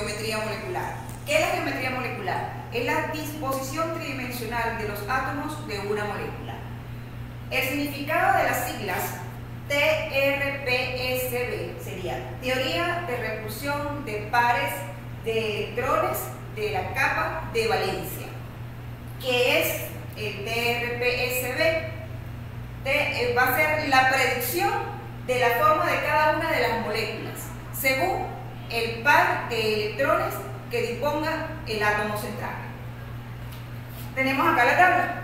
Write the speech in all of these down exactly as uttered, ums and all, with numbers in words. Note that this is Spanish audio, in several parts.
geometría molecular. ¿Qué es la geometría molecular? Es la disposición tridimensional de los átomos de una molécula. El significado de las siglas T R P S B sería Teoría de Repulsión de Pares de Electrones de la Capa de Valencia. ¿Qué es el T R P S B? Te, va a ser la predicción de la forma de cada una de las moléculas según el par de electrones que disponga el átomo central. Tenemos acá la tabla.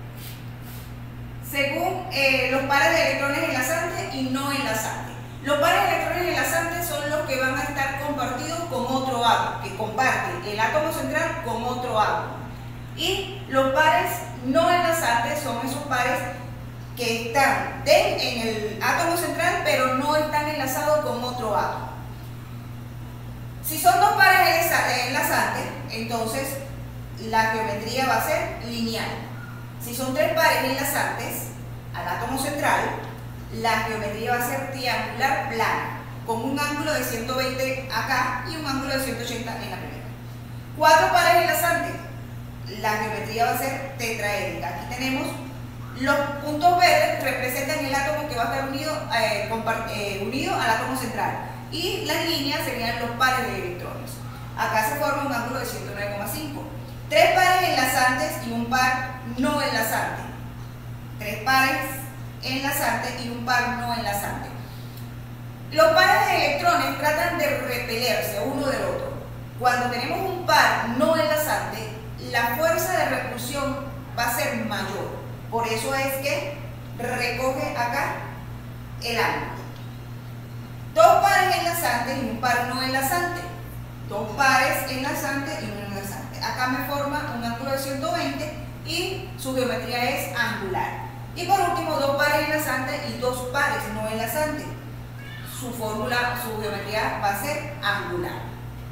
Según eh, los pares de electrones enlazantes y no enlazantes. Los pares de electrones enlazantes son los que van a estar compartidos con otro átomo, que comparte el átomo central con otro átomo. Y los pares no enlazantes son esos pares que están de, en el átomo central, pero no están enlazados con otro átomo. Si son dos pares enlazantes, entonces la geometría va a ser lineal. Si son tres pares enlazantes al átomo central, la geometría va a ser triangular plana, con un ángulo de ciento veinte acá y un ángulo de ciento ochenta en la primera. Cuatro pares enlazantes, la geometría va a ser tetraédrica. Aquí tenemos los puntos verdes, representan el átomo que va a estar unido, eh, eh, unido al átomo central, y las líneas serían los pares de electrones. Acá se forma un ángulo de ciento nueve coma cinco. Tres pares enlazantes y un par no enlazante. Tres pares enlazantes y un par no enlazante. Los pares de electrones tratan de repelerse uno del otro. Cuando tenemos un par no enlazante, la fuerza de repulsión va a ser mayor. Por eso es que recoge acá el ángulo. Dos pares enlazantes y un par no enlazante. Dos pares enlazantes y uno enlazante. Acá me forma un ángulo de ciento veinte y su geometría es angular. Y por último, dos pares enlazantes y dos pares no enlazantes. Su fórmula, su geometría va a ser angular.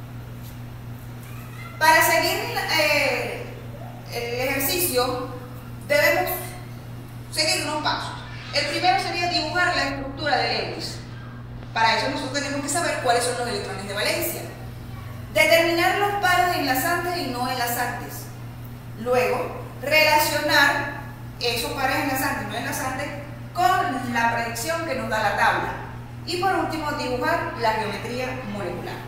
Para seguir eh, el ejercicio, debemos seguir unos pasos. El primero sería dibujar la estructura de Lewis. Para eso nosotros tenemos que saber cuáles son los electrones de valencia. Determinar los pares enlazantes y no enlazantes. Luego, relacionar esos pares enlazantes y no enlazantes con la predicción que nos da la tabla. Y por último, dibujar la geometría molecular.